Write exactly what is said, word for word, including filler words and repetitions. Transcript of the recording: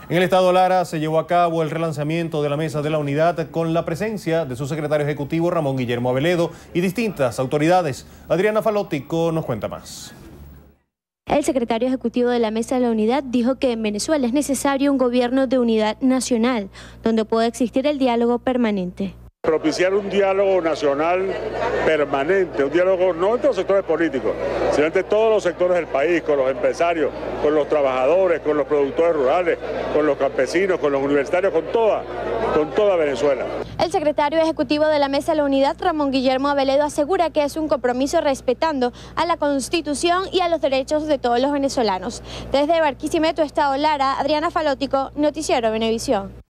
En el estado Lara se llevó a cabo el relanzamiento de la Mesa de la Unidad con la presencia de su secretario ejecutivo Ramón Guillermo Aveledo y distintas autoridades. Adriana Falótico nos cuenta más. El secretario ejecutivo de la Mesa de la Unidad dijo que en Venezuela es necesario un gobierno de unidad nacional, donde pueda existir el diálogo permanente. Propiciar un diálogo nacional permanente, un diálogo no entre los sectores políticos, sino entre todos los sectores del país, con los empresarios, con los trabajadores, con los productores rurales, con los campesinos, con los universitarios, con toda, con toda Venezuela. El secretario ejecutivo de la Mesa de la Unidad, Ramón Guillermo Aveledo, asegura que es un compromiso respetando a la Constitución y a los derechos de todos los venezolanos. Desde Barquisimeto, estado Lara, Adriana Falótico, Noticiero Venevisión.